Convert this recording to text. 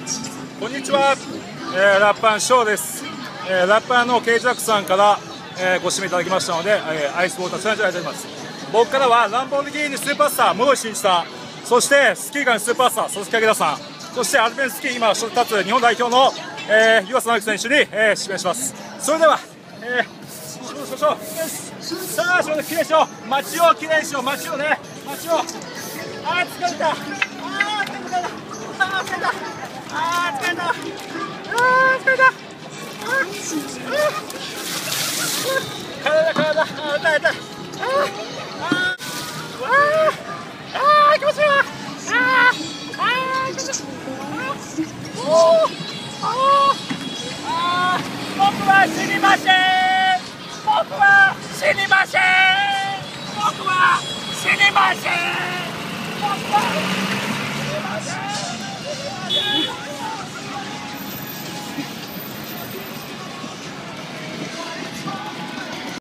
こんにちは、ラッパーショーです。ラッパーのケイジャックさんから、ご指名いただきましたので、アイスウォーターチャレンジをやっております。僕からはランボルギーニスーパースター室井慎一さん、そしてスキーガンスーパースター佐々木明さん、そしてアルペンスキー今立つ日本代表の、湯浅直樹選手に、指名します。それでは、仕事しましょう。さあ仕事きれいにしよう。街をきれいにしよう。街をね、街を。あー疲れた。あー疲れた。あー疲れた。あー疲れた。あー疲れた。体あー痛い痛い。気持ちいいわ。気持ちいい。僕は死にません。僕は死にません。僕は死にません。僕は